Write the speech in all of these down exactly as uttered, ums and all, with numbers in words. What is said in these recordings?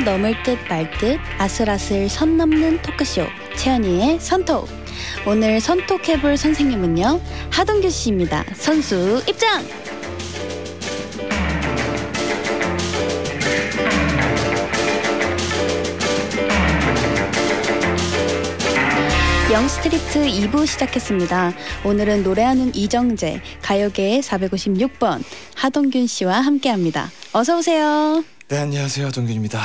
선을 넘을 듯 말 듯 아슬아슬 선 넘는 토크쇼 채연이의 선톡. 오늘 선톡해볼 선생님은요, 하동규 씨입니다. 선수 입장! 영스트리트 이 부 시작했습니다. 오늘은 노래하는 이정재, 가요계의 사백오십육 번 하동균 씨와 함께합니다. 어서 오세요. 네, 안녕하세요. 하동균입니다.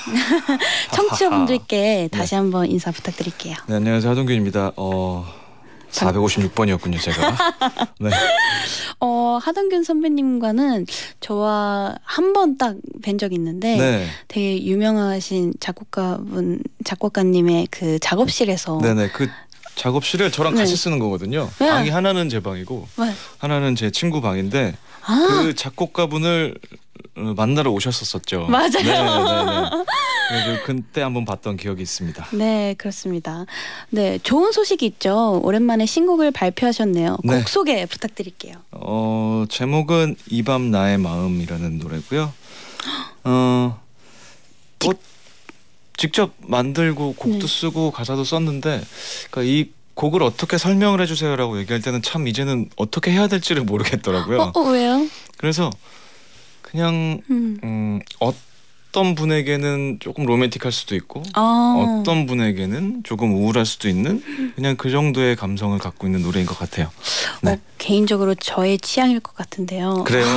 청취자분들께 다시 네. 한번 인사 부탁드릴게요. 네, 안녕하세요. 하동균입니다. 어, 사백오십육 번이었군요, 제가. 네. 어, 하동균 선배님과는 저와 한 번 딱 뵌 적이 있는데 네. 되게 유명하신 작곡가분, 작곡가님의 그 작업실에서 네네, 그 작업실을 저랑 네. 같이 쓰는 거거든요. 네. 방이 하나는 제 방이고 네. 하나는 제 친구 방인데 아. 그 작곡가분을 만나러 오셨었었죠. 맞아요. 네, 네, 네. 그래서 그때 한번 봤던 기억이 있습니다. 네, 그렇습니다. 네, 좋은 소식이 있죠. 오랜만에 신곡을 발표하셨네요. 곡 네. 소개 부탁드릴게요. 어, 제목은 이 밤 나의 마음이라는 노래고요. 어, 뭐 직접 만들고 곡도 네. 쓰고 가사도 썼는데, 그러니까 이 곡을 어떻게 설명을 해주세요라고 얘기할 때는 참 이제는 어떻게 해야 될지를 모르겠더라고요. 어, 어 왜요? 그래서 그냥 음. 음, 어떤 분에게는 조금 로맨틱할 수도 있고 아. 어떤 분에게는 조금 우울할 수도 있는 그냥 그 정도의 감성을 갖고 있는 노래인 것 같아요. 네. 어, 개인적으로 저의 취향일 것 같은데요. 그래요?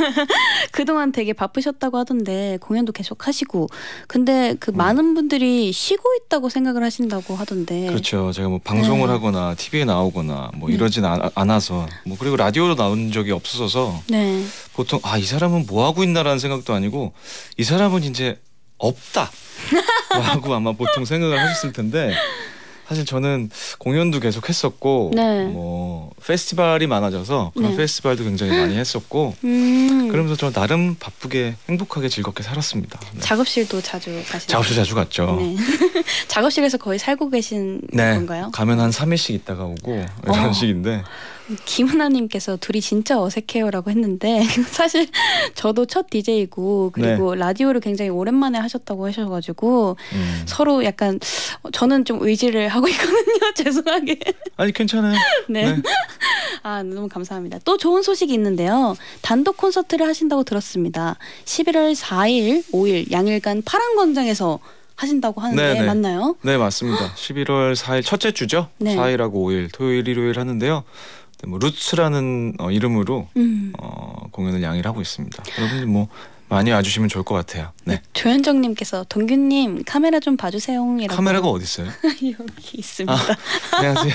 그동안 되게 바쁘셨다고 하던데 공연도 계속 하시고 근데 그 음. 많은 분들이 쉬고 있다고 생각을 하신다고 하던데. 그렇죠. 제가 뭐 방송을 네. 하거나 티비에 나오거나 뭐 네. 이러진 아, 않아서 뭐 그리고 라디오로 나온 적이 없어서 네. 보통 아, 이 사람은 뭐 하고 있나라는 생각도 아니고 이 사람은 이제 없다 라고 아마 보통 생각을 하셨을 텐데 사실 저는 공연도 계속 했었고 네. 뭐 페스티벌이 많아져서 그런 네. 페스티벌도 굉장히 많이 했었고 음. 그러면서 저 나름 바쁘게 행복하게 즐겁게 살았습니다. 네. 작업실도 자주 가시나요? 작업실 자주 갔죠. 네. 작업실에서 거의 살고 계신 네. 건가요? 가면 한 삼 일씩 있다가 오고 이런 어. 식인데 김은아님께서 둘이 진짜 어색해요라고 했는데 사실 저도 첫 디제이고 그리고 네. 라디오를 굉장히 오랜만에 하셨다고 하셔가지고 음. 서로 약간 저는 좀 의지를 하고 있거든요. 죄송하게. 아니 괜찮아요. 네. 네. 아 너무 감사합니다. 또 좋은 소식이 있는데요. 단독 콘서트를 하신다고 들었습니다. 십일월 사일, 오일 양일간 파랑광장에서 하신다고 하는데 네네. 맞나요? 네 맞습니다. 십일월 사일 첫째 주죠. 네. 사일하고 오일 토요일 일요일 하는데요. 뭐 루츠라는 어, 이름으로 음. 어, 공연을 양일 하고 있습니다. 여러분들 뭐 많이 와주시면 좋을 것 같아요. 네. 조현정님께서 동균님 카메라 좀 봐주세요. 카메라가 어디 있어요? 여기 있습니다. 아, 안녕하세요.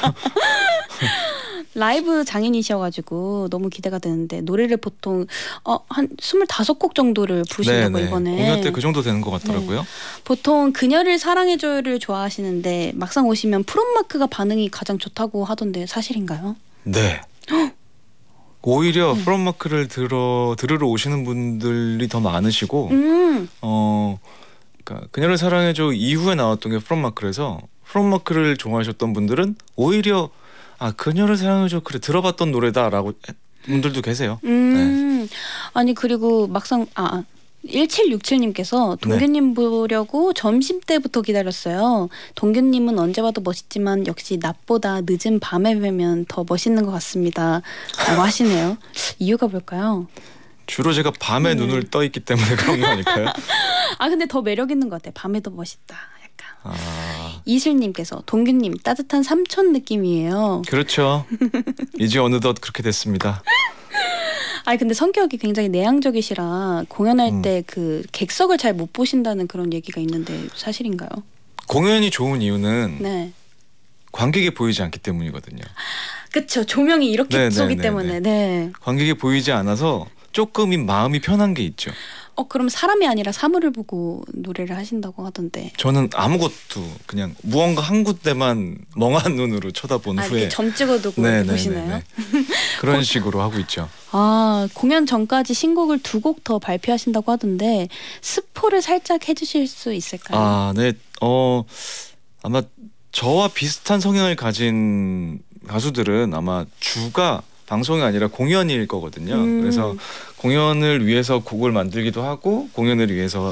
라이브 장인이셔가지고 너무 기대가 되는데 노래를 보통 어, 한 스물다섯 곡 정도를 부르신다고 네네. 이번에 공연 때 그 정도 되는 것 같더라고요. 네. 보통 그녀를 사랑해줘요를 좋아하시는데 막상 오시면 프롬마크가 반응이 가장 좋다고 하던데 사실인가요? 네. 오히려 음. 프롬마크를 들어 들으러 오시는 분들이 더 많으시고 음. 어 그러니까 그녀를 사랑해줘 이후에 나왔던 게 프롬마크라서 프롬마크를 좋아하셨던 분들은 오히려 아 그녀를 사랑해줘 그래 들어봤던 노래다라고 분들도 계세요. 음. 네. 아니 그리고 막상 아 일칠육칠님께서 동균님 네. 보려고 점심 때부터 기다렸어요. 동균님은 언제 봐도 멋있지만 역시 낮보다 늦은 밤에 뵈면 더 멋있는 것 같습니다. 라고 하시네요. 이유가 뭘까요? 주로 제가 밤에 네. 눈을 떠 있기 때문에 그런 거 아닐까요? 아 근데 더 매력 있는 것 같아요. 밤에도 멋있다. 약간. 아... 이슬님께서 동균님 따뜻한 삼촌 느낌이에요. 그렇죠. 이제 어느덧 그렇게 됐습니다. 아니 근데 성격이 굉장히 내향적이시라 공연할 음. 때 그 객석을 잘 못 보신다는 그런 얘기가 있는데 사실인가요? 공연이 좋은 이유는 네. 관객이 보이지 않기 때문이거든요. 그렇죠. 조명이 이렇게 네, 쏘기 네, 때문에. 네. 네. 관객이 보이지 않아서 조금 마음이 편한 게 있죠. 어 그럼 사람이 아니라 사물을 보고 노래를 하신다고 하던데. 저는 아무것도 그냥 무언가 한 군데만 멍한 눈으로 쳐다본 아, 후에 이렇게 점 찍어두고 보시나요? 그런 식으로 하고 있죠. 아 공연 전까지 신곡을 두 곡 더 발표하신다고 하던데 스포를 살짝 해주실 수 있을까요? 아 네. 어 아마 저와 비슷한 성향을 가진 가수들은 아마 주가 방송이 아니라 공연일 거거든요. 음. 그래서 공연을 위해서 곡을 만들기도 하고 공연을 위해서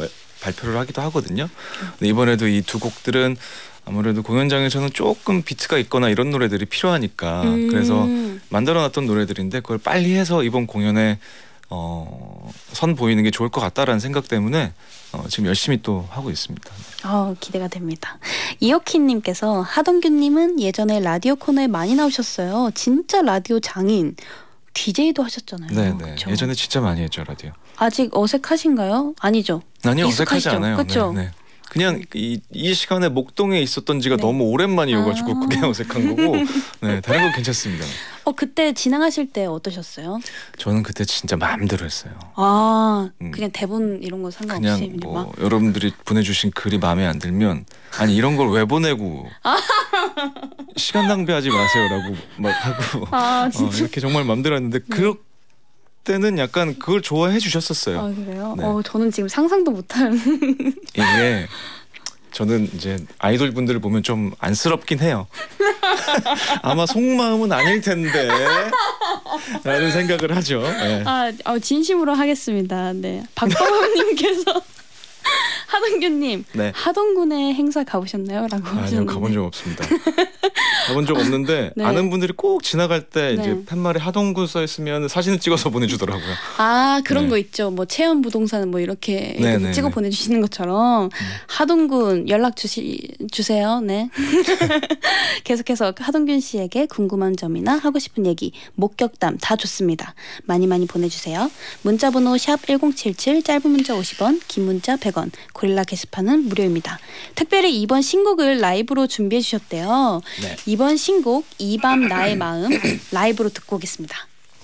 발표를 하기도 하거든요. 근데 이번에도 이 두 곡들은 아무래도 공연장에서는 조금 비트가 있거나 이런 노래들이 필요하니까 음. 그래서 만들어놨던 노래들인데 그걸 빨리 해서 이번 공연에 어, 선 보이는 게 좋을 것 같다라는 생각 때문에 어, 지금 열심히 또 하고 있습니다. 어, 기대가 됩니다. 이어키님께서 하동규님은 예전에 라디오 코너에 많이 나오셨어요. 진짜 라디오 장인. 디제이도 하셨잖아요. 네네. 그쵸? 예전에 진짜 많이 했죠 라디오. 아직 어색하신가요? 아니죠. 아니요 어색하지 않아요. 그렇죠. 네, 네. 그냥 이, 이 시간에 목동에 있었던 지가 네. 너무 오랜만이어가지고 아 그게 어색한 거고 네 다른 건 괜찮습니다. 어 그때 진행하실 때 어떠셨어요? 저는 그때 진짜 마음대로 했어요. 아 음. 그냥 대본 이런 거 상관없이 그냥 뭐 막? 여러분들이 보내주신 글이 마음에 안 들면 아니 이런 걸 왜 보내고 시간 낭비하지 마세요라고 막 하고 아, 어, 이렇게 정말 마음대로 했는데 네. 그 때는 약간 그걸 좋아해 주셨었어요. 아 그래요? 네. 어 저는 지금 상상도 못하는 이게 저는 이제 아이돌 분들을 보면 좀 안쓰럽긴 해요. 아마 속마음은 아닐 텐데 라는 생각을 하죠. 네. 아, 어, 진심으로 하겠습니다. 네, 박범호님께서 하동규님 네. 하동군에 행사 가보셨나요? 라고 아니요 하셨는데. 가본 적 없습니다. 가본 적 없는데 네. 아는 분들이 꼭 지나갈 때 네. 이제 팻말에 하동군 써 있으면 사진을 찍어서 보내주더라고요. 아 그런 네. 거 있죠. 뭐 체험 부동산 뭐 이렇게, 이렇게 찍어 보내주시는 것처럼 음. 하동군 연락 주시 주세요. 네. 계속해서 하동균 씨에게 궁금한 점이나 하고 싶은 얘기, 목격담 다 좋습니다. 많이 많이 보내주세요. 문자번호 샵 일공칠칠 짧은 문자 오십 원, 긴 문자 백 원, 고릴라 게시판은 무료입니다. 특별히 이번 신곡을 라이브로 준비해 주셨대요. 네. 이번 신곡 이 밤 나의 마음 라이브로 듣고 오겠습니다.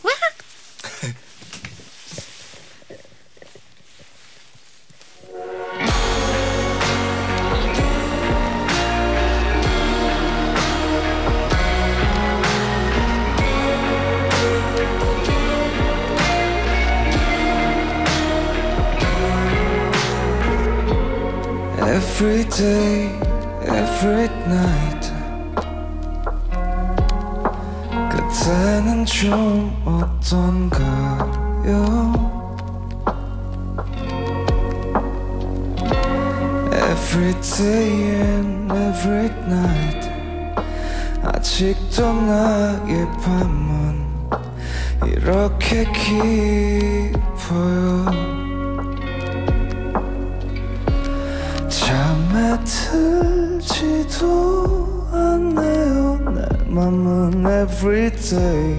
Every day, every night 그때는 좀 어떤가요? Every day and every night 아직도 나의 밤은 이렇게 깊어요. 잠에 들지도 않네요. 내 맘은 every day,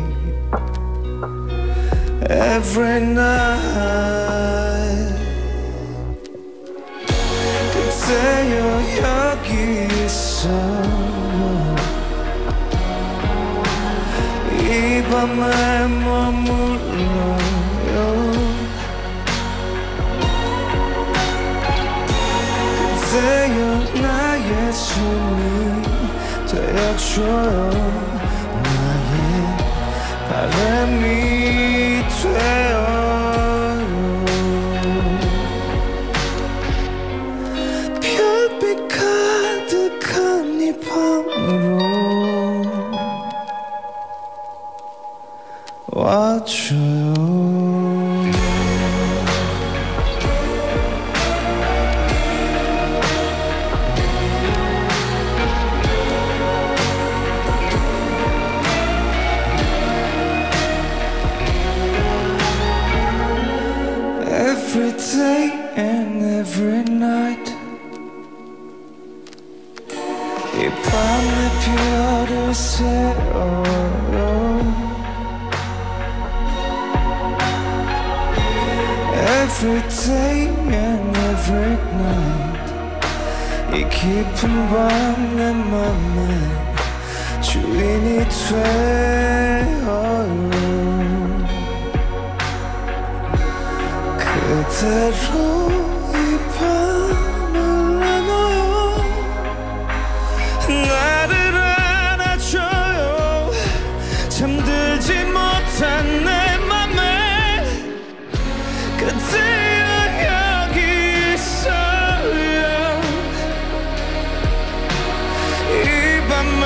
every night 그때요 여기 있어요. 이 밤에 머물러요. 그때요 나의 숨이 되어줘요. 나의 바람이 되어요. 별빛 가득한 이 밤으로 와줘요. Every day and every night 이 밤에 별을 세워요. Every day and every night 이 깊은 밤 내 맘에 주인이 되어요. 그대로 이 밤을 나눠요. 나를 안아줘요. 잠들지 못한 내 맘에 그대여 여기 있어요. 이 밤에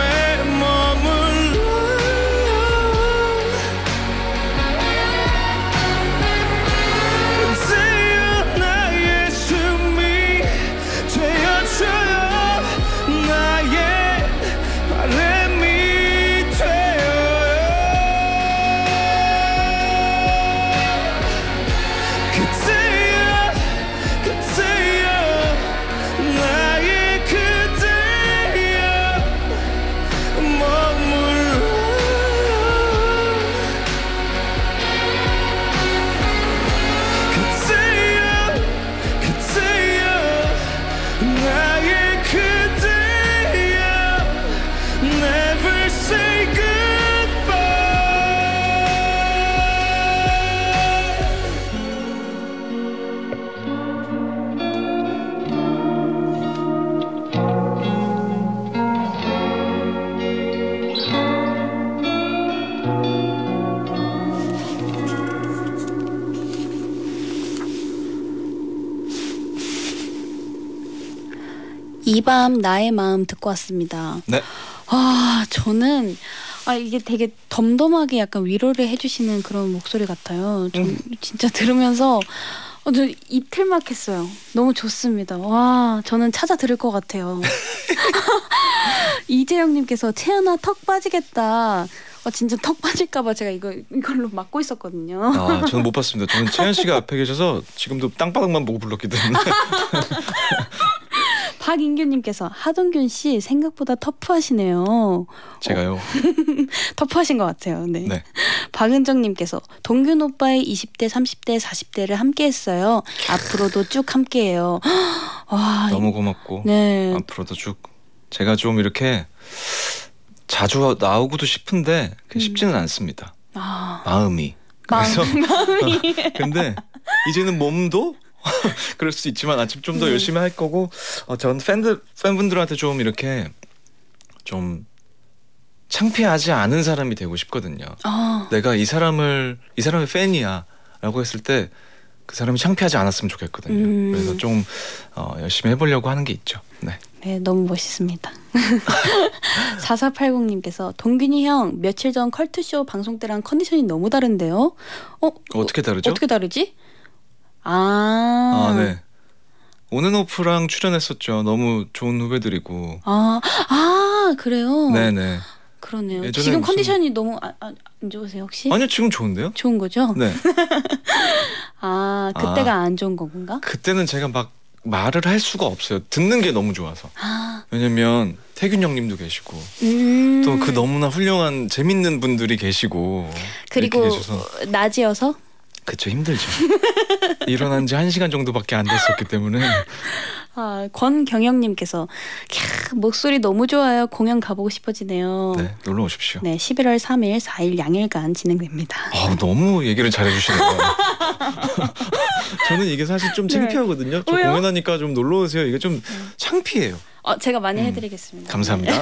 머물러요. 그대여 이 밤 나의 마음 듣고 왔습니다. 네. 아 저는 아 이게 되게 덤덤하게 약간 위로를 해주시는 그런 목소리 같아요. 좀 음. 진짜 들으면서 어, 저 이틀 막 했어요. 너무 좋습니다. 와 저는 찾아 들을 것 같아요. 이재영님께서 채연아 턱 빠지겠다. 어, 진짜 턱 빠질까봐 제가 이거 이걸로 막고 있었거든요. 아 저는 못 봤습니다. 저는 채연 씨가 앞에 계셔서 지금도 땅바닥만 보고 불렀기 때문에. 박인규님께서 하동균 씨 생각보다 터프하시네요. 제가요? 어. 터프하신 것 같아요. 네. 네. 박은정님께서 동균 오빠의 이십 대, 삼십 대, 사십 대를 함께했어요. 앞으로도 쭉 함께해요. 와, 너무 고맙고 네. 앞으로도 쭉. 제가 좀 이렇게 자주 나오고도 싶은데 음. 쉽지는 않습니다. 아. 마음이. 그래서 마음이. 근데 이제는 몸도 그럴 수 있지만 아침 좀 더 네. 열심히 할 거고 어, 전 팬들 팬분들한테 좀 이렇게 좀 창피하지 않은 사람이 되고 싶거든요. 아. 내가 이 사람을 이 사람의 팬이야라고 했을 때 그 사람이 창피하지 않았으면 좋겠거든요. 음. 그래서 좀 어, 열심히 해보려고 하는 게 있죠. 네. 네, 너무 멋있습니다. 사사팔공님께서 동균이 형 며칠 전 컬투쇼 방송 때랑 컨디션이 너무 다른데요? 어? 어떻게 다르죠? 어떻게 다르지? 아, 아 네. 온앤오프랑 출연했었죠. 너무 좋은 후배들이고. 아, 아 그래요? 네네. 그러네요. 지금 컨디션이 무슨... 너무 아, 아, 안 좋으세요 혹시? 아니요 지금 좋은데요? 좋은 거죠? 네. 아 그때가 아, 안 좋은 건가? 그때는 제가 막 말을 할 수가 없어요. 듣는 게 너무 좋아서. 아. 왜냐면 태균 형님도 계시고 음. 또 그 너무나 훌륭한 재밌는 분들이 계시고 그리고 낮이어서? 그쵸 힘들죠. 일어난 지 한 시간 정도밖에 안 됐었기 때문에. 아, 권경영님께서 캬, 목소리 너무 좋아요. 공연 가보고 싶어지네요. 네, 놀러 오십시오. 네, 십일월 삼일, 사일 양일간 진행됩니다. 아, 너무 얘기를 잘해주시네요. 저는 이게 사실 좀 창피하거든요. 네. 저 왜요? 공연하니까 좀 놀러 오세요. 이게 좀 창피해요. 어, 제가 많이 음, 해드리겠습니다. 감사합니다.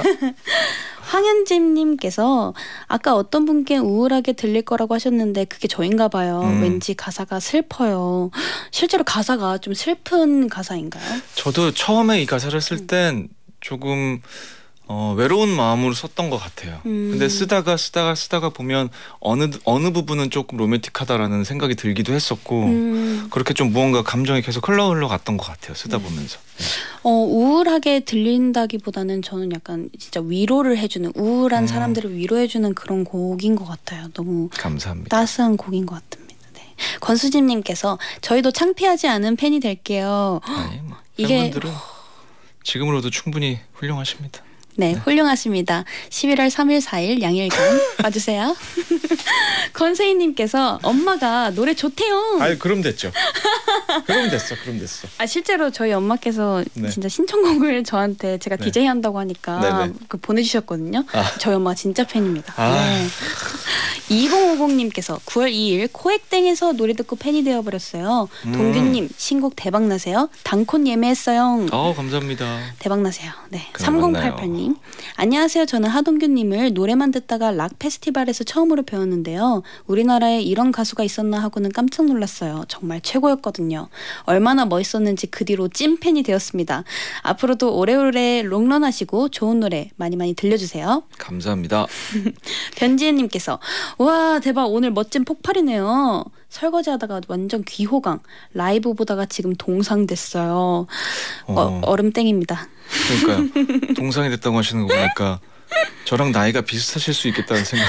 황현진님께서 아까 어떤 분께 우울하게 들릴 거라고 하셨는데 그게 저인가 봐요. 음. 왠지 가사가 슬퍼요. 실제로 가사가 좀 슬픈 가사인가요? 저도 처음에 이 가사를 쓸 땐 조금 어, 외로운 마음으로 썼던 것 같아요. 음. 근데 쓰다가 쓰다가 쓰다가 보면 어느 어느 부분은 조금 로맨틱하다라는 생각이 들기도 했었고 음. 그렇게 좀 무언가 감정이 계속 흘러 흘러갔던 것 같아요. 쓰다 네. 보면서. 네. 어, 우울하게 들린다기보다는 저는 약간 진짜 위로를 해주는 우울한 음. 사람들을 위로해주는 그런 곡인 것 같아요. 너무 감사합니다. 따스한 곡인 것 같습니다. 네. 권수진님께서 저희도 창피하지 않은 팬이 될게요. 아니, 뭐, 팬분들은 이게 지금으로도 충분히 훌륭하십니다. 네, 네, 훌륭하십니다. 십일월 삼일, 사일 양일간 와주세요. 권세희님께서 엄마가 노래 좋대요. 아유, 그럼 됐죠. 그럼 됐어, 그럼 됐어. 아 실제로 저희 엄마께서 네. 진짜 신청곡을 저한테 제가 네. 디제이 한다고 하니까 그 보내주셨거든요. 아. 저희 엄마가 진짜 팬입니다. 아. 네. 이공오공님께서 구월 이일 코엑땡에서 노래 듣고 팬이 되어버렸어요. 음. 동균님 신곡 대박나세요. 단콘 예매했어요. 어 감사합니다. 대박나세요. 네. 삼공팔팔님 안녕하세요. 저는 하동균님을 노래만 듣다가 락 페스티벌에서 처음으로 배웠는데요. 우리나라에 이런 가수가 있었나 하고는 깜짝 놀랐어요. 정말 최고였거든요. 얼마나 멋있었는지 그 뒤로 찐팬이 되었습니다. 앞으로도 오래오래 롱런 하시고 좋은 노래 많이 많이 들려주세요. 감사합니다. 변지혜님께서 와 대박 오늘 멋진 폭발이네요. 설거지하다가 완전 귀호강 라이브 보다가 지금 동상 됐어요. 어. 어, 얼음땡입니다. 그러니까요. 동상이 됐다고 하시는 거 보니까 저랑 나이가 비슷하실 수 있겠다는 생각이.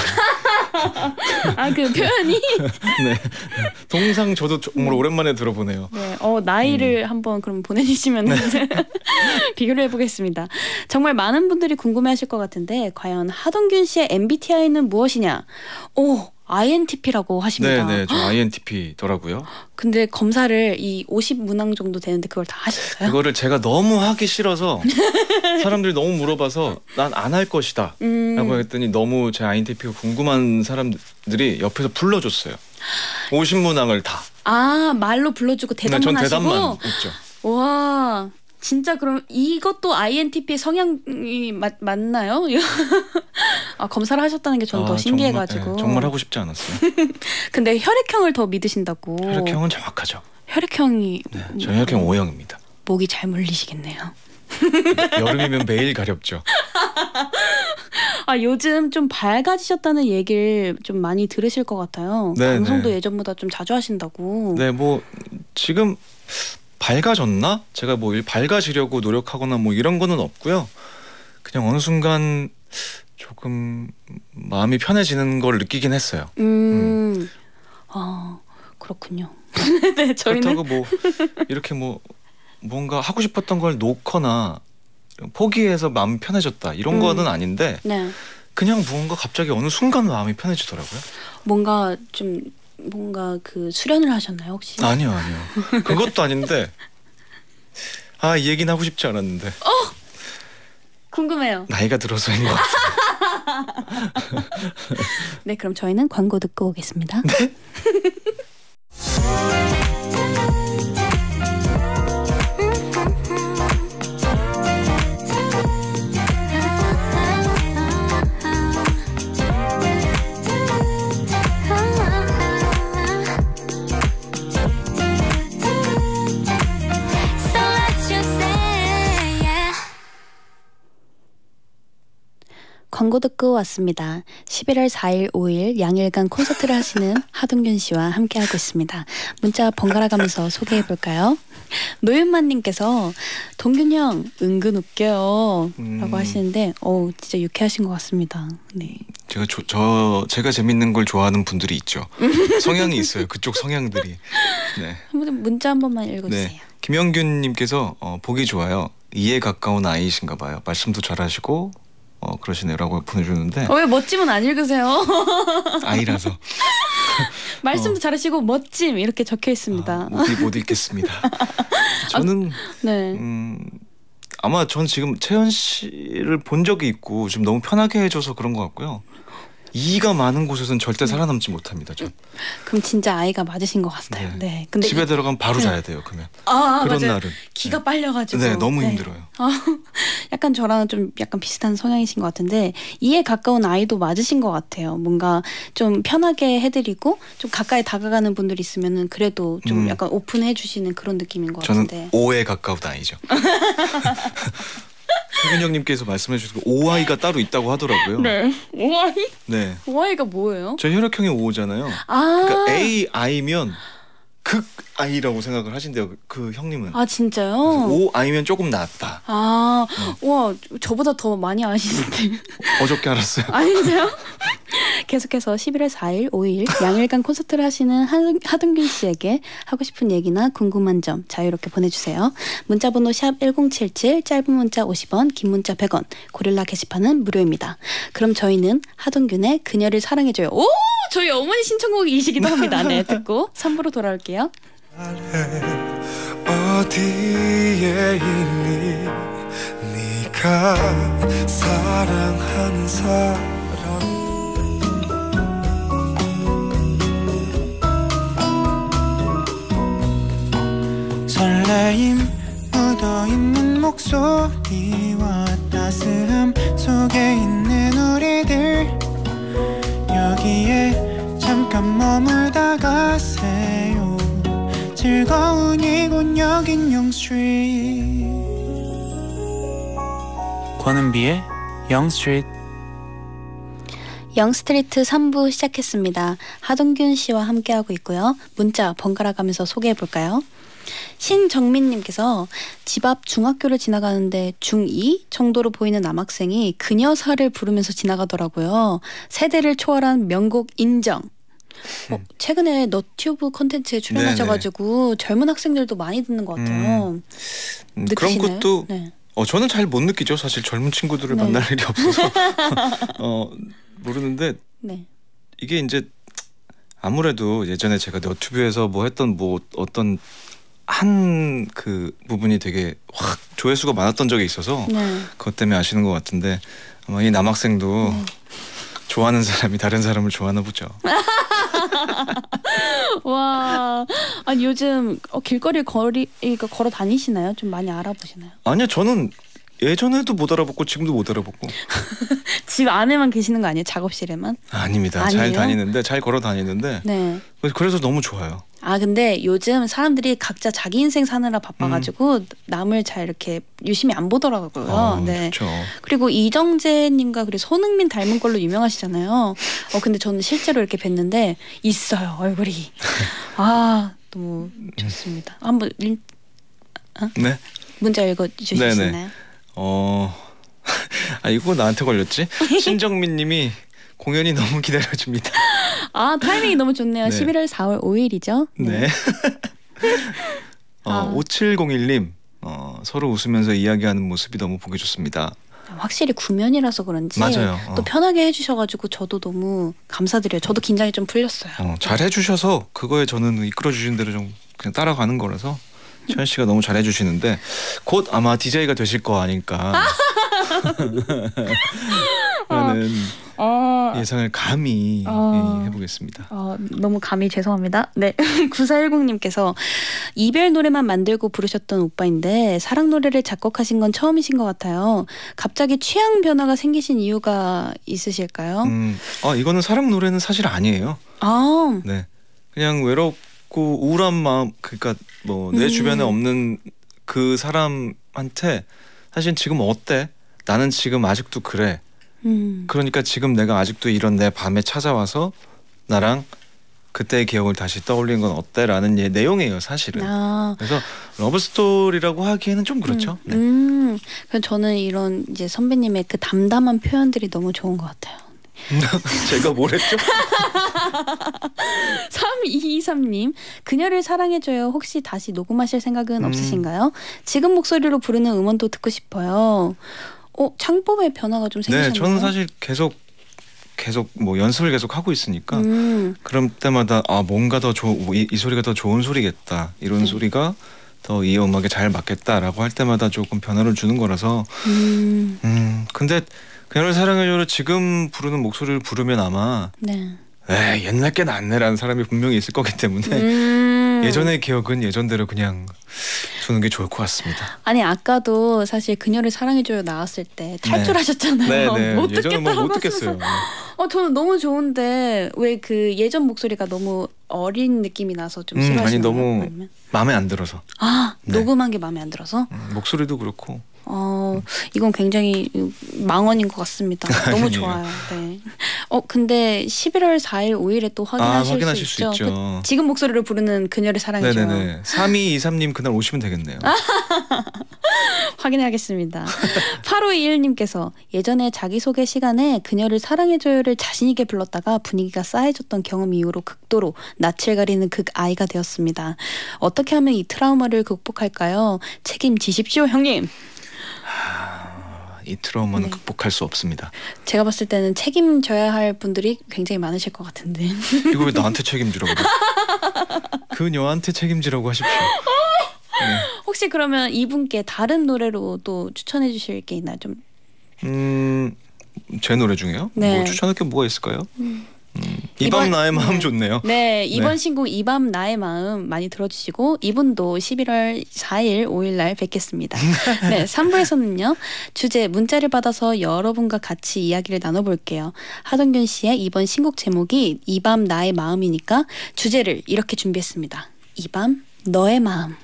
아 그 표현이. 네. 동상 저도 정말 음. 오랜만에 들어보네요. 네. 어 나이를 음. 한번 그럼 보내주시면 네. 비교를 해보겠습니다. 정말 많은 분들이 궁금해하실 것 같은데 과연 하동균 씨의 엠비티아이는 무엇이냐? 오. 아이엔티피라고 하십니다. 네네, 저 아이엔티피더라고요. 근데 검사를 이 오십 문항 정도 되는데 그걸 다 하셨어요? 그거를 제가 너무 하기 싫어서 사람들이 너무 물어봐서 난 안 할 것이다 음. 라고 했더니 너무 제 아이엔티피가 궁금한 사람들이 옆에서 불러줬어요. 오십 문항을 다. 아 말로 불러주고 대답만 네, 전 하시고? 대답만 했죠. 와 진짜 그럼 이것도 아이엔티피의 성향이 맞, 맞나요? 아, 검사를 하셨다는 게 저는 아, 더 신기해가지고 정말, 네, 정말 하고 싶지 않았어요. 근데 혈액형을 더 믿으신다고. 혈액형은 정확하죠. 혈액형이 네, 저 혈액형 오형입니다. 목이 잘 물리시겠네요. 여름이면 매일 가렵죠. 아 요즘 좀 밝아지셨다는 얘기를 좀 많이 들으실 것 같아요. 네, 방송도 네. 예전보다 좀 자주 하신다고. 네, 뭐 지금 밝아졌나? 제가 뭐 밝아지려고 노력하거나 뭐 이런 거는 없고요. 그냥 어느 순간 조금 마음이 편해지는 걸 느끼긴 했어요. 음, 음. 아 그렇군요. 네, 저희는 그렇다고 뭐 이렇게 뭐 뭔가 하고 싶었던 걸 놓거나 포기해서 마음이 편해졌다 이런 음. 거는 아닌데 네. 그냥 무언가 갑자기 어느 순간 마음이 편해지더라고요. 뭔가 좀 뭔가 그 수련을 하셨나요 혹시? 아니요 아니요. 그것도 아닌데 아 이 얘기는 하고 싶지 않았는데. 어 궁금해요. 나이가 들어서인 것 같아요. 네 그럼 저희는 광고 듣고 오겠습니다. 네? 광고 듣고 왔습니다. 십일월 사일, 오일 양일간 콘서트를 하시는 하동균 씨와 함께하고 있습니다. 문자 번갈아 가면서 소개해볼까요? 노윤만님께서 동균 형 은근 웃겨요 음. 라고 하시는데 어 진짜 유쾌하신 것 같습니다. 네. 제가 조, 저 제가 재밌는 걸 좋아하는 분들이 있죠. 성향이 있어요. 그쪽 성향들이. 네. 문자 한 번만 읽어주세요. 네. 김영균님께서 어, 보기 좋아요. 이에 가까운 아이신가 봐요. 말씀도 잘하시고 어, 그러시네요라고 보내주는데. 어, 왜 멋짐은 안 읽으세요? 아이라서. 말씀도 어. 잘하시고 멋짐 이렇게 적혀 있습니다. 아, 못, 못 읽겠습니다. 저는 아, 네. 음, 아마 전 지금 채연 씨를 본 적이 있고 좀 너무 편하게 해줘서 그런 것 같고요. 이가 많은 곳에서는 절대 살아남지 못합니다. 전. 그럼 진짜 아이가 맞으신 것 같아요. 네. 네. 근데 집에 이... 들어가면 바로 네. 자야 돼요. 그러면. 아, 그런 맞아요. 날은. 기가 네. 빨려가지고. 네, 너무 네. 힘들어요. 아, 약간 저랑 좀 약간 비슷한 성향이신 것 같은데 이에 가까운 아이도 맞으신 것 같아요. 뭔가 좀 편하게 해드리고 좀 가까이 다가가는 분들이 있으면은 그래도 좀 음. 약간 오픈해주시는 그런 느낌인 것 저는 같은데. 저는 오에 가까운 아이죠. 최근영님께서 말씀해 주시고 오아이가 따로 있다고 하더라고요. 네. 오아이? 네. 오아이가 뭐예요? 저 혈액형이 오잖아요. 아 그러니까 에이아이면 극아이라고 생각을 하신대요. 그 형님은. 아 진짜요? 오아이면 조금 낫다. 아, 네. 와 저보다 더 많이 아시는데. 어저께 알았어요. 아닌데요? 계속해서 십일월 사일, 오일 양일간 콘서트를 하시는 하동균 씨에게 하고 싶은 얘기나 궁금한 점 자유롭게 보내주세요. 문자번호 샵 일공칠칠, 짧은 문자 오십 원, 긴 문자 백 원, 고릴라 게시판은 무료입니다. 그럼 저희는 하동균의 그녀를 사랑해줘요. 오! 저희 어머니 신청곡이시기도 합니다. 네, 듣고 삼 부로 돌아올게요. 어디에 있니 네가 사랑하는 사람 설레임 묻어있는 목소리와 따스함 속에 있는 우리들 여기에 잠깐 머물다 가세요. 즐거운 이곳 여긴 영스트리트 권은비의 영스트리트 영스트리트 삼 부 시작했습니다. 하동균 씨와 함께하고 있고요. 문자 번갈아 가면서 소개해볼까요? 신정민님께서 집 앞 중학교를 지나가는데 중이 정도로 보이는 남학생이 그녀사를 부르면서 지나가더라고요. 세대를 초월한 명곡 인정. 어, 최근에 너튜브 콘텐츠에 출연하셔가지고 네네. 젊은 학생들도 많이 듣는 것 같아요. 음, 그런 것도 네. 어, 저는 잘 못 느끼죠. 사실 젊은 친구들을 네. 만날 일이 없어서 어, 모르는데 네. 이게 이제 아무래도 예전에 제가 너튜브에서 뭐 했던 뭐 어떤 한 그 부분이 되게 확 조회수가 많았던 적이 있어서 네. 그것 때문에 아시는 것 같은데 아마 이 남학생도 네. 좋아하는 사람이 다른 사람을 좋아하나 보죠. 와, 아니 요즘 어, 길거리 거리 걸어 다니시나요? 좀 많이 알아보시나요? 아니요, 저는 예전에도 못 알아봤고 지금도 못 알아봤고. 집 안에만 계시는 거 아니에요? 작업실에만? 아닙니다. 아니에요? 잘 다니는데 잘 걸어 다니는데. 네. 그래서 너무 좋아요. 아 근데 요즘 사람들이 각자 자기 인생 사느라 바빠가지고 음. 남을 잘 이렇게 유심히 안 보더라고요. 어, 네. 그렇죠. 그리고 이정재님과 그리고 손흥민 닮은 걸로 유명하시잖아요. 어 근데 저는 실제로 이렇게 뵀는데 있어요 얼굴이. 아 너무 좋습니다. 한번 일... 어? 네. 문자 읽어 주실 수 있나요? 어, 아 이거 나한테 걸렸지? 신정민님이 공연이 너무 기다려집니다. 아 타이밍이 너무 좋네요. 네. 십일월 사월 오일이죠. 네. 네. 어, 아. 오칠공일님 어, 서로 웃으면서 이야기하는 모습이 너무 보기 좋습니다. 확실히 구면이라서 그런지 맞아요. 또 어. 편하게 해주셔가지고 저도 너무 감사드려요. 저도 긴장이 좀 풀렸어요. 어, 잘 해주셔서 그거에 저는 이끌어주신 대로 좀 그냥 따라가는 거라서 채연 씨가 너무 잘 해주시는데 곧 아마 디제이가 되실 거 아닐까 라는 어, 예상을 감히 어, 해보겠습니다. 어, 너무 감히 죄송합니다. 네. 구사일공님께서 이별 노래만 만들고 부르셨던 오빠인데 사랑 노래를 작곡하신 건 처음이신 것 같아요. 갑자기 취향 변화가 생기신 이유가 있으실까요? 음, 아 이거는 사랑 노래는 사실 아니에요. 아, 네. 그냥 외롭고 우울한 마음, 그러니까 뭐 내 음. 주변에 없는 그 사람한테 사실 지금 어때? 나는 지금 아직도 그래. 음. 그러니까 지금 내가 아직도 이런 내 밤에 찾아와서 나랑 그때의 기억을 다시 떠올리는 건 어때? 라는 예, 내용이에요 사실은. 아. 그래서 러브스토리라고 하기에는 좀 그렇죠. 음. 네. 음. 그럼 저는 이런 이제 선배님의 그 담담한 표현들이 너무 좋은 것 같아요. 제가 뭘 했죠? 삼이이삼님 그녀를 사랑해줘요. 혹시 다시 녹음하실 생각은 음. 없으신가요? 지금 목소리로 부르는 음원도 듣고 싶어요. 어, 창법의 변화가 좀 생기셨나요? 네, 저는 사실 계속 계속 뭐 연습을 계속 하고 있으니까 음. 그럴 때마다 아 뭔가 더 좋, 이, 이 소리가 더 좋은 소리겠다. 이런 음. 소리가 더 이 음악에 잘 맞겠다라고 할 때마다 조금 변화를 주는 거라서. 음. 음, 근데 그녀를 사랑해줘를 지금 부르는 목소리를 부르면 아마 네. 에이 옛날 게 낫네라는 사람이 분명히 있을 거기 때문에 음. 예전의 기억은 예전대로 그냥 두는 게 좋을 것 같습니다. 아니 아까도 사실 그녀를 사랑해줘요 나왔을 때 탈출하셨잖아요. 네, 네. 못 예전에 뭐 못 듣겠다고 듣겠어요. 어 저는 너무 좋은데 왜 그 예전 목소리가 너무 어린 느낌이 나서 좀 음, 싫어하시나요? 아니 너무 아니면? 마음에 안 들어서. 아 네. 녹음한 게 마음에 안 들어서? 음, 목소리도 그렇고. 어 이건 굉장히 망언인 것 같습니다. 너무 좋아요. 네. 어 근데 십일월 사일 오일에 또 확인하실, 아, 확인하실 수, 수 있죠. 있죠. 그, 지금 목소리를 부르는 그녀를 사랑해줘요. 네네네. 삼이이삼님 그날 오시면 되겠네요. 확인하겠습니다. 팔오이일님께서 예전에 자기소개 시간에 그녀를 사랑해줘요를 자신있게 불렀다가 분위기가 싸해졌던 경험 이후로 극도로 낯을 가리는 극 아이가 되었습니다. 어떻게 하면 이 트라우마를 극복할까요? 책임지십시오 형님. 하... 이 트라우마는 네. 극복할 수 없습니다. 제가 봤을 때는 책임져야 할 분들이 굉장히 많으실 것 같은데. 이거 왜 나한테 책임지라고 그래? 그녀한테 책임지라고 하십시오. 네. 혹시 그러면 이분께 다른 노래로 또 추천해 주실 게 있나요? 좀. 음, 제 노래 중에요? 네. 뭐 추천할 게 뭐가 있을까요? 음. 음, 이번 이밤 나의 마음 네. 좋네요. 네, 이번 네. 신곡 이밤 나의 마음 많이 들어주시고 이분도 십일월 사일 오일 날 뵙겠습니다. 네, 삼 부에서는요. 주제 문자를 받아서 여러분과 같이 이야기를 나눠볼게요. 하동균 씨의 이번 신곡 제목이 이밤 나의 마음이니까 주제를 이렇게 준비했습니다. 이밤 너의 마음.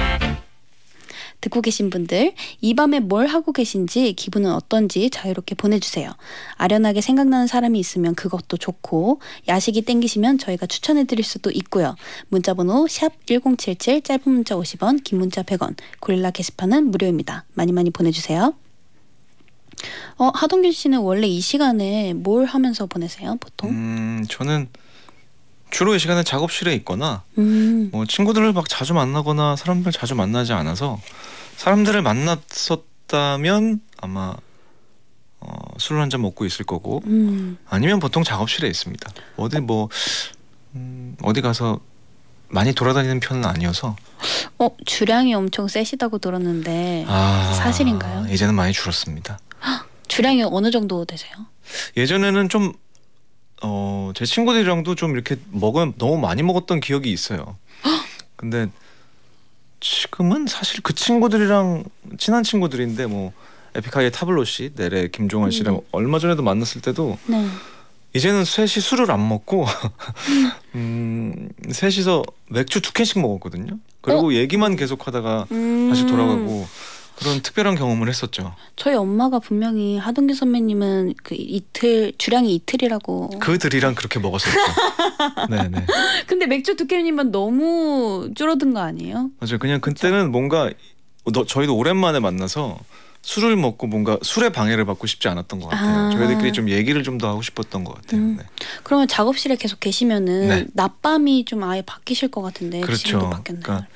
듣고 계신 분들 이 밤에 뭘 하고 계신지 기분은 어떤지 자유롭게 보내주세요. 아련하게 생각나는 사람이 있으면 그것도 좋고 야식이 땡기시면 저희가 추천해드릴 수도 있고요. 문자번호 샵 일공칠칠 짧은 문자 오십 원 긴 문자 백 원 고릴라 게시판은 무료입니다. 많이 많이 보내주세요. 어, 하동균 씨는 원래 이 시간에 뭘 하면서 보내세요 보통? 음, 저는 주로 이 시간에 작업실에 있거나 음. 뭐 친구들을 막 자주 만나거나 사람들 자주 만나지 않아서 사람들을 만났었다면 아마 어, 술을 한잔 먹고 있을 거고 음. 아니면 보통 작업실에 있습니다. 어디 뭐 음, 어디 가서 많이 돌아다니는 편은 아니어서. 어 주량이 엄청 세시다고 들었는데 아, 사실인가요? 이제는 많이 줄었습니다. 주량이 어느 정도 되세요? 예전에는 좀 어, 제 친구들이랑도 좀 이렇게 먹으면 너무 많이 먹었던 기억이 있어요. 근데 지금은 사실 그 친구들이랑 친한 친구들인데 뭐 에픽하이의 타블로 씨, 넬의 김종환 씨랑 음. 얼마 전에도 만났을 때도 네. 이제는 셋이 술을 안 먹고 음, 셋이서 맥주 두 캔씩 먹었거든요. 그리고 어? 얘기만 계속하다가 음. 다시 돌아가고 그런 특별한 경험을 했었죠. 저희 엄마가 분명히 하동규 선배님은 그 이틀 주량이 이틀이라고. 그들이랑 그렇게 먹었었죠. 네네. 근데 맥주 두 캔이면 너무 줄어든 거 아니에요? 맞아요. 그냥 그때는 그쵸? 뭔가 너, 저희도 오랜만에 만나서 술을 먹고 뭔가 술에 방해를 받고 싶지 않았던 것 같아요. 아. 저희들끼리 좀 얘기를 좀 더 하고 싶었던 것 같아요. 음. 네. 그러면 작업실에 계속 계시면은 네. 낮밤이 좀 아예 바뀌실 것 같은데. 그렇죠. 지금도 바뀌었나요? 그러니까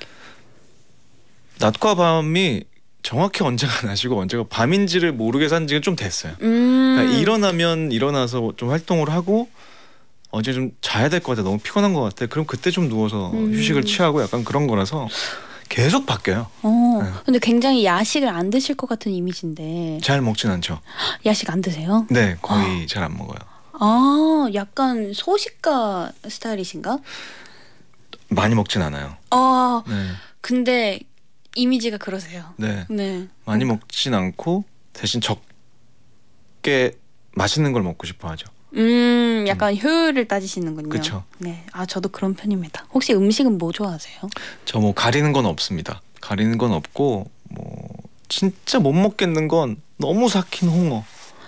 낮과 밤이 정확히 언제가 낮이고 언제가 밤인지를 모르게 산 지가 좀 됐어요. 음. 그러니까 일어나면 일어나서 좀 활동을 하고 어제 좀 자야 될 것 같아. 너무 피곤한 것 같아. 그럼 그때 좀 누워서 음. 휴식을 취하고 약간 그런 거라서 계속 바뀌어요. 어, 네. 근데 굉장히 야식을 안 드실 것 같은 이미지인데. 잘 먹진 않죠. 야식 안 드세요? 네, 거의 아. 잘 안 먹어요. 아, 약간 소식가 스타일이신가? 많이 먹진 않아요. 아, 네. 근데 이미지가 그러세요. 네. 네. 많이 먹진 않고 대신 적게 맛있는 걸 먹고 싶어 하죠. 음, 약간 음. 효율을 따지시는군요. 그렇죠. 네, 아 저도 그런 편입니다. 혹시 음식은 뭐 좋아하세요? 저 뭐 가리는 건 없습니다. 가리는 건 없고 뭐 진짜 못 먹겠는 건 너무 삭힌 홍어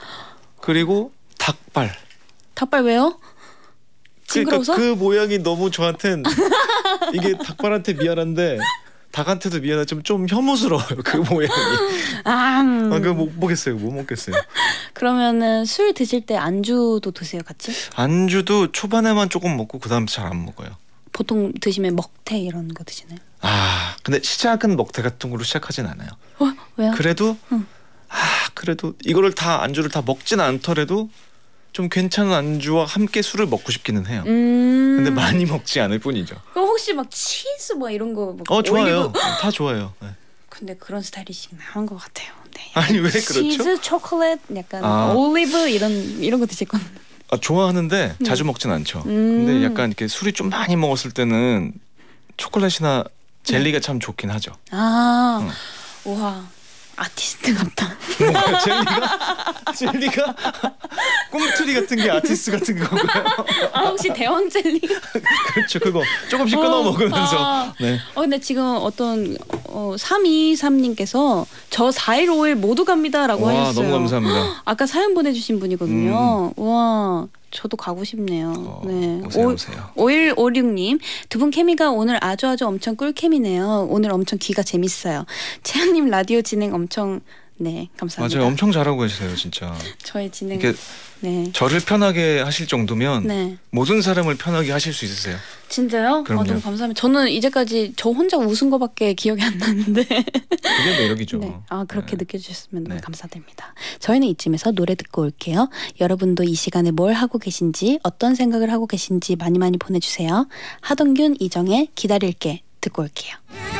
그리고 닭발. 닭발 왜요? 징그러워서? 그러니까 그 모양이 너무 저한텐 이게 닭발한테 미안한데 닭한테도 미안하지만 좀 혐오스러워요. 그 모양이. 아, 음. 아 그거 못 먹겠어요. 못 먹겠어요. 그러면은 술 드실 때 안주도 드세요, 같이? 안주도 초반에만 조금 먹고 그다음 잘 안 먹어요. 보통 드시면 먹태 이런 거 드시나요? 아, 근데 시작은 먹태 같은 걸로 시작하진 않아요. 어? 왜요? 그래도 응. 아, 그래도 이거를 다 안주를 다 먹진 않더라도 좀 괜찮은 안주와 함께 술을 먹고 싶기는 해요. 음. 근데 많이 먹지 않을 뿐이죠. 그럼 혹시 막 치즈 뭐 이런 거 막 어, 좋아요. 올리브... 다 좋아요. 네. 근데 그런 스타일이시긴 한 것 같아요. 네. 아니 왜 그렇죠? 치즈, 초콜릿, 약간 아. 올리브 이런 이런 거 드실 건데. 아, 좋아하는데 음. 자주 먹진 않죠. 음. 근데 약간 이렇게 술이 좀 많이 먹었을 때는 초콜릿이나 젤리가 네. 참 좋긴 하죠. 아, 응. 우와. 아티스트 같다. 뭔가 젤리가? 젤리가? 꿈틀이 같은 게 아티스트 같은 거고요. 아 혹시 대왕 젤리? 그렇죠. 그거 조금씩 끊어 어, 먹으면서. 아. 네. 어 근데 지금 어떤 어, 삼이삼님께서 저 사 일 오 일 모두 갑니다라고 와, 하셨어요. 너무 감사합니다. 아까 사연 보내주신 분이거든요. 음. 와. 저도 가고 싶네요. 어, 네. 오세요, 오세요. 오일오육님 두 분 케미가 오늘 아주 아주 엄청 꿀 케미네요. 오늘 엄청 귀가 재밌어요. 채연님 라디오 진행 엄청 네 감사합니다. 맞아요, 엄청 잘하고 계세요, 진짜. 저의 진행. 이렇게 네. 저를 편하게 하실 정도면 네. 모든 사람을 편하게 하실 수 있으세요. 진짜요? 그럼요. 아, 너무 감사합니다. 저는 이제까지 저 혼자 웃은 거밖에 기억이 안 나는데. 그게 매력이죠. 네. 아 그렇게 네. 느껴주셨으면 너무 네. 감사드립니다. 저희는 이쯤에서 노래 듣고 올게요. 여러분도 이 시간에 뭘 하고 계신지 어떤 생각을 하고 계신지 많이 많이 보내주세요. 하동균, 이정의 기다릴게 듣고 올게요.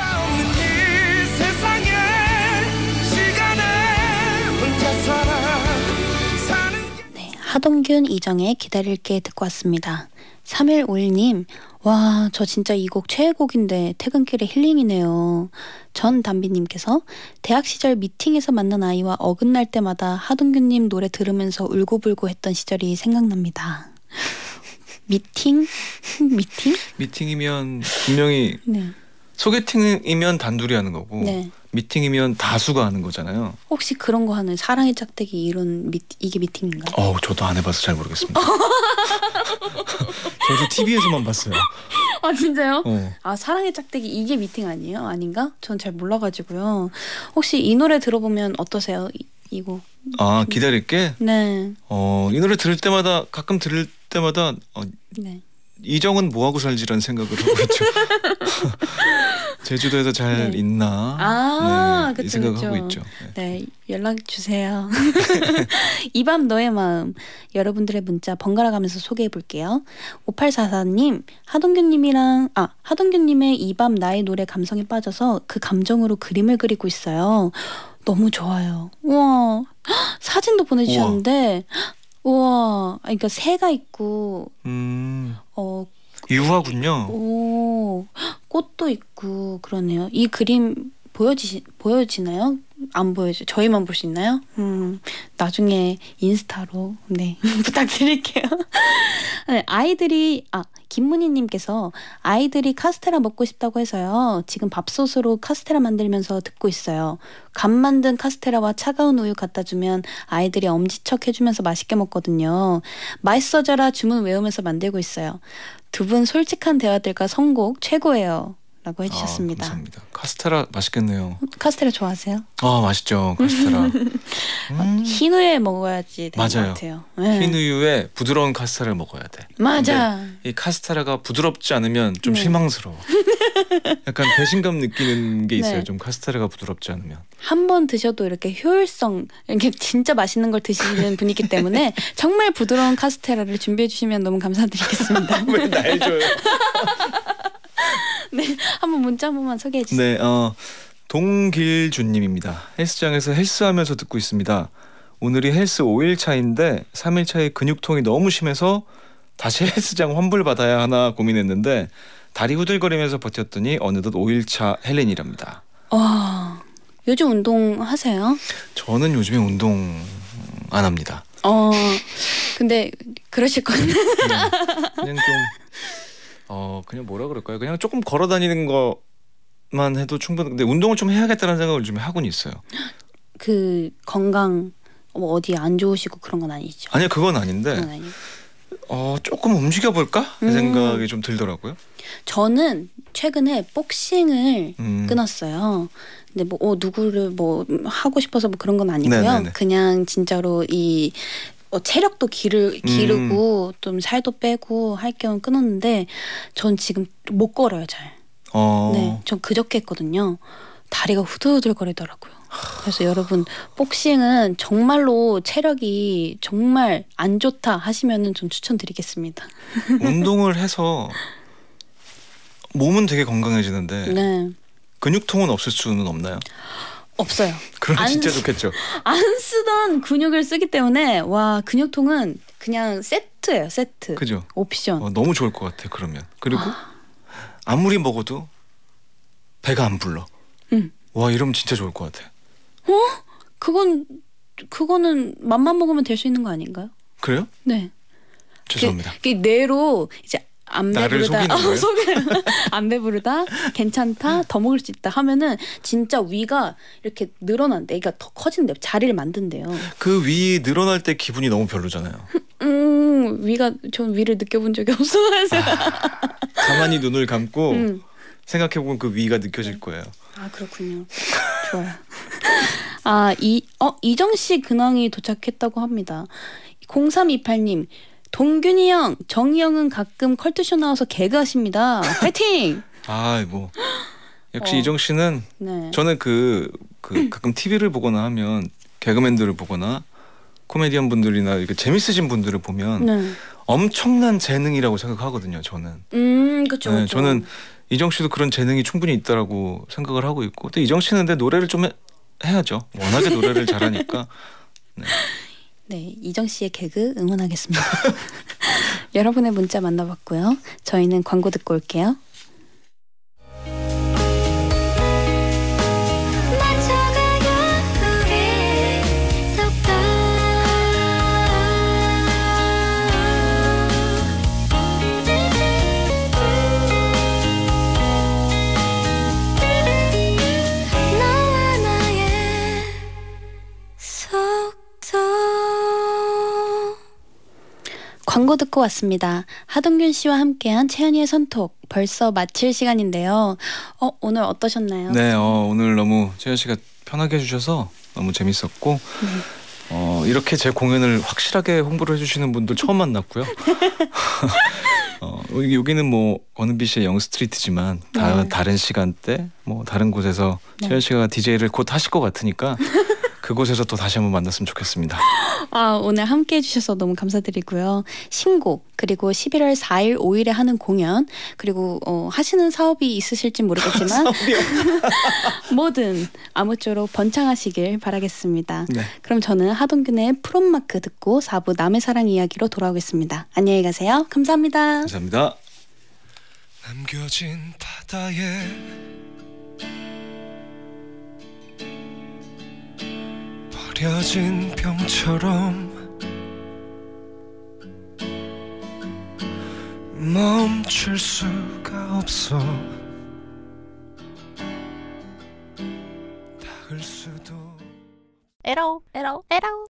하동균, 이정의 기다릴게 듣고 왔습니다. 삼일오일님 와, 저 진짜 이 곡 최애곡인데 퇴근길에 힐링이네요. 전담비님께서 대학 시절 미팅에서 만난 아이와 어긋날 때마다 하동균님 노래 들으면서 울고불고 했던 시절이 생각납니다. 미팅? 미팅? 미팅이면 분명히 네. 소개팅이면 단둘이 하는 거고 네. 미팅이면 다수가 하는 거잖아요. 혹시 그런 거 하는 사랑의 짝대기 이런 미, 이게 미팅인가요? 어, 저도 안 해봐서 잘 모르겠습니다. 저도 티비에서만 봤어요. 아 진짜요? 어. 아 사랑의 짝대기 이게 미팅 아니에요? 아닌가? 전 잘 몰라가지고요. 혹시 이 노래 들어보면 어떠세요? 이, 이 곡. 아 기다릴게? 네. 어, 이 노래 들을 때마다 가끔 들을 때마다 어, 네. 이정은 뭐하고 살지라는 생각을 하고 있죠. 제주도에서 잘 네. 있나 아, 네, 그쵸, 이 생각을 그쵸. 하고 있죠. 네, 네 연락 주세요. 이 밤 너의 마음 여러분들의 문자 번갈아 가면서 소개해 볼게요. 오팔사사님 하동균님이랑 아 하동균님의 이 밤 나의 노래 감성에 빠져서 그 감정으로 그림을 그리고 있어요. 너무 좋아요. 우와 사진도 보내주셨는데 우와, 우와 그러니까 새가 있고 음. 어. 유화군요. 오, 꽃도 있고 그러네요. 이 그림 보여지시 보여지나요? 안 보여줘. 저희만 볼 수 있나요? 음, 나중에 인스타로 네 부탁드릴게요. 네, 아이들이 아 김문희님께서 아이들이 카스테라 먹고 싶다고 해서요. 지금 밥솥으로 카스테라 만들면서 듣고 있어요. 간 만든 카스테라와 차가운 우유 갖다 주면 아이들이 엄지척 해주면서 맛있게 먹거든요. 맛있어져라 주문 외우면서 만들고 있어요. 두 분 솔직한 대화들과 선곡 최고예요. 라고 해주셨습니다. 아, 감사합니다. 카스테라 맛있겠네요. 카스테라 좋아하세요? 아 맛있죠 카스테라. 음. 흰 우유에 먹어야지 되는 맞아요. 것 같아요. 네. 흰 우유에 부드러운 카스테라를 먹어야 돼. 맞아. 이 카스테라가 부드럽지 않으면 좀 네. 실망스러워. 약간 배신감 느끼는 게 있어요. 네. 좀 카스테라가 부드럽지 않으면. 한 번 드셔도 이렇게 효율성, 이렇게 진짜 맛있는 걸 드시는 분이기 때문에 정말 부드러운 카스테라를 준비해 주시면 너무 감사드리겠습니다. 왜 날 줘요? 네, 한번 문자 한 번만 소개해 주세요. 네, 어, 동길준님입니다. 헬스장에서 헬스하면서 듣고 있습니다. 오늘이 헬스 오 일 차인데 삼 일 차에 근육통이 너무 심해서 다시 헬스장 환불받아야 하나 고민했는데 다리 후들거리면서 버텼더니 어느덧 오 일 차 헬린이랍니다. 와, 요즘 운동 하세요? 저는 요즘에 운동 안 합니다. 어, 근데 그러실 거는 네, 그냥 좀 어 그냥 뭐라 그럴까요? 그냥 조금 걸어 다니는 것만 해도 충분. 근데 운동을 좀 해야겠다는 생각을 좀 하고는 있어요. 그 건강 뭐 어디 안 좋으시고 그런 건 아니죠? 아니요, 그건 아닌데. 그건 아니에요. 어 조금 움직여 볼까? 그 음. 생각이 좀 들더라고요. 저는 최근에 복싱을 음. 끊었어요. 근데 뭐 어, 누구를 뭐 하고 싶어서 뭐 그런 건 아니고요. 네네네. 그냥 진짜로 이 어, 체력도 기르, 기르고 음. 좀 살도 빼고 할 겸 끊었는데 전 지금 못 걸어요 잘. 어. 네, 전 그저께 했거든요. 다리가 후들후들거리더라고요. 그래서 여러분 복싱은 정말로 체력이 정말 안 좋다 하시면은 좀 추천드리겠습니다. 운동을 해서 몸은 되게 건강해지는데 네. 근육통은 없을 수는 없나요? 없어요. 그럼 진짜 좋겠죠. 안 쓰던 근육을 쓰기 때문에 와 근육통은 그냥 세트예요. 세트. 그죠. 옵션. 어, 너무 좋을 것 같아 그러면. 그리고 아. 아무리 먹어도 배가 안 불러. 응. 와 이러면 진짜 좋을 것 같아. 어? 그건 그거는 맘만 먹으면 될 수 있는 거 아닌가요? 그래요? 네. 죄송합니다. 그, 그 뇌로 이제 안 나를 배부르다, 속이는 거예요? 어, 안 배부르다, 괜찮다, 더 먹을 수 있다 하면은 진짜 위가 이렇게 늘어난대. 그러니까 더 커진대. 자리를 만든대요. 그 위 늘어날 때 기분이 너무 별로잖아요. 음, 위가 전 위를 느껴본 적이 없어서. 아, 가만히 눈을 감고 음. 생각해보면 그 위가 느껴질 거예요. 아 그렇군요. 좋아요. 아, 이, 어, 이정 씨 근황이 도착했다고 합니다. 공삼이팔 님. 동균이 형, 정희 형은 가끔 컬투쇼 나와서 개그하십니다. 파이팅! 아, 뭐 역시 어. 이정 씨는 네. 저는 그, 그 가끔 티비를 보거나 하면 개그맨들을 보거나 코미디언 분들이나 이렇게 재밌으신 분들을 보면 네. 엄청난 재능이라고 생각하거든요. 저는. 음, 그렇죠. 네, 저는 이정 씨도 그런 재능이 충분히 있다라고 생각을 하고 있고, 근데 이정 씨는 근데 노래를 좀 해, 해야죠. 워낙에 노래를 잘하니까. 네. 네, 이정 씨의 개그 응원하겠습니다. 여러분의 문자 만나봤고요. 저희는 광고 듣고 올게요. 광고 듣고 왔습니다. 하동균 씨와 함께한 채연이의 손톱 벌써 마칠 시간인데요. 어, 오늘 어떠셨나요? 네, 어, 오늘 너무 채연 씨가 편하게 해주셔서 너무 재밌었고 네. 어, 이렇게 제 공연을 확실하게 홍보를 해주시는 분들 처음 만났고요. 어, 여기는 뭐 권은비 씨의 영스트리트지만 다, 네. 다른 시간대 뭐 다른 곳에서 네. 채연 씨가 디제이를 곧 하실 것 같으니까 그곳에서 또 다시 한번 만났으면 좋겠습니다. 아, 오늘 함께 해주셔서 너무 감사드리고요. 신곡 그리고 십일월 사일 오일에 하는 공연 그리고 어, 하시는 사업이 있으실지 모르겠지만 뭐든 아무쪼록 번창하시길 바라겠습니다. 네. 그럼 저는 하동균의 프롬마크 듣고 사 부 남의 사랑 이야기로 돌아오겠습니다. 안녕히 가세요. 감사합니다. 감사합니다. 남겨진 바다에 느껴진 병처럼 멈출 수가 없어 닿을 수도 에러 에러 에러